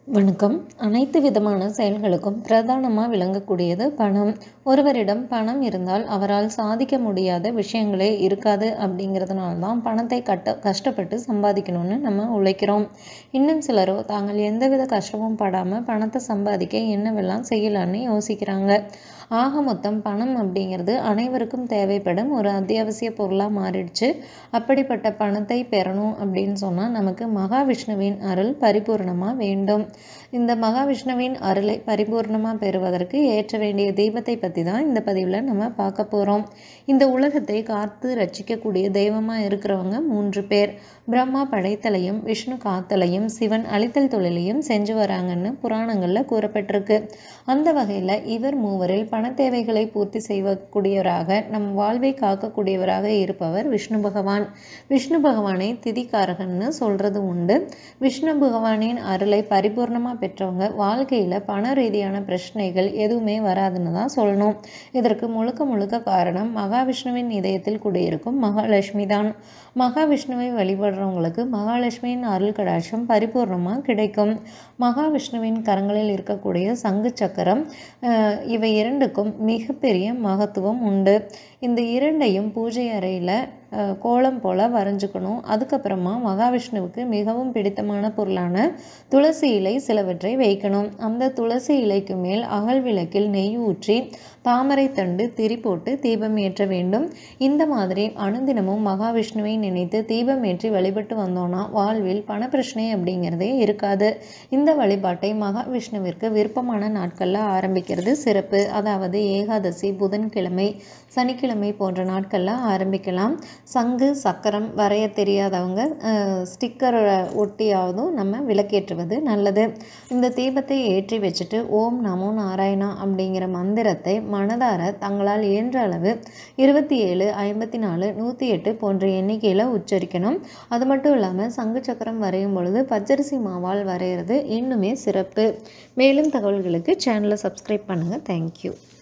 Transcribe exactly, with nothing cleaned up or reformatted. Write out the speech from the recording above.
வணக்கம். அனைத்து விதமான செயல்களுக்கும் பிரதானமாக விளங்கக்கூடியது பணம். ஒருவரிடம் பணம் இருந்தால் அவரால் சாதிக்க முடியாத விஷயங்களே இருக்காது. அப்படிங்கிறதுனால தான் பணத்தை கட்ட கஷ்டப்பட்டு சம்பாதிக்கணும்னு நம்ம உழைக்கிறோம். இன்னும் சிலரோ தாங்கள் எந்தவித கஷ்டமும் படாமல் பணத்தை சம்பாதிக்க என்னவெல்லாம் செய்யலான்னு யோசிக்கிறாங்க. ஆக மொத்தம் பணம் அப்படிங்கிறது அனைவருக்கும் தேவைப்படும் ஒரு அத்தியாவசிய பொருளாக மாறிடுச்சு. அப்படிப்பட்ட பணத்தை பெறணும் அப்படின்னு சொன்னால் நமக்கு மகாவிஷ்ணுவின் அருள் பரிபூர்ணமாக வேண்டும். இந்த மகாவிஷ்ணுவின் அருளை பரிபூர்ணமாக பெறுவதற்கு ஏற்ற வேண்டிய தீபத்தை பற்றி தான் இந்த பதிவில் நம்ம பார்க்க போகிறோம். இந்த உலகத்தை காத்து ரட்சிக்கக்கூடிய தெய்வமாக இருக்கிறவங்க மூன்று பேர். பிரம்மா படைத்தலையும் விஷ்ணு காத்தலையும் சிவன் அழித்தல் தொழிலையும் செஞ்சு வராங்கன்னு புராணங்களில் கூறப்பட்டிருக்கு. அந்த வகையில் இவர் மூவரில் பண தேவைகளை பூர்த்தி செய்யக்கூடியவராக நம் வாழ்வை காக்கக்கூடியவராக இருப்பவர் விஷ்ணு பகவான். விஷ்ணு பகவானை திதிகாரகன்னு சொல்கிறது உண்டு. விஷ்ணு பகவானின் அருளை பரிபூர்ணமாக பெற்றவங்க வாழ்க்கையில் பண ரீதியான பிரச்சனைகள் எதுவுமே வராதுன்னு தான் சொல்லணும். இதற்கு முழுக்க முழுக்க காரணம் மகாவிஷ்ணுவின் இதயத்தில் குடியிருக்கும் மகாலட்சுமி தான். மகாவிஷ்ணுவை வழிபடுறவங்களுக்கு மகாலட்சுமியின் அருள் கடாட்சம் பரிபூர்ணமாக கிடைக்கும். மகாவிஷ்ணுவின் கரங்களில் இருக்கக்கூடிய சங்கு சக்கரம் இவை இரண்டுக்கும் மிகப்பெரிய மகத்துவம் உண்டு. இந்த இரண்டையும் பூஜை அறையில் கோலம் போல் வரைஞ்சிக்கணும். அதுக்கப்புறமா மகாவிஷ்ணுவுக்கு மிகவும் பிடித்தமான பொருளான துளசி இலை சிலவற்றை வைக்கணும். அந்த துளசி இலைக்கு மேல் அகல் விளக்கில் நெய் ஊற்றி தாமரை தண்டு திரி போட்டு தீபம் ஏற்ற வேண்டும். இந்த மாதிரி அனுதினமும் மகாவிஷ்ணுவை நினைத்து தீபம் ஏற்றி வழிபட்டு வந்தோன்னா வாழ்வில் பண பிரச்சனை அப்படிங்கிறதே இருக்காது. இந்த வழிபாட்டை மகாவிஷ்ணுவிற்கு விருப்பமான நாட்களில் ஆரம்பிக்கிறது சிறப்பு. அதாவது ஏகாதசி, புதன்கிழமை, சனிக்கிழமை போன்ற நாட்களில் ஆரம்பிக்கலாம். சங்கு சக்கரம் வரைய தெரியாதவங்க ஸ்டிக்கர் ஒட்டியாவதும் நம்ம விளக்கேற்றுவது நல்லது. இந்த தீபத்தை ஏற்றி வச்சுட்டு ஓம் நமோ நாராயணா அப்படிங்கிற மந்திரத்தை மனதார தங்களால் இயன்ற அளவு இருபத்தி ஏழு ஐம்பத்தி நாலு நூற்றி எட்டு போன்ற எண்ணிக்கையில் உச்சரிக்கணும். அது மட்டும் இல்லாமல் சங்கு சக்கரம் வரையும் பொழுது பச்சரிசி மாவால் வரைகிறது இன்னுமே சிறப்பு. மேலும் தகவல்களுக்கு சேனலை சப்ஸ்கிரைப் பண்ணுங்கள். தேங்க்யூ.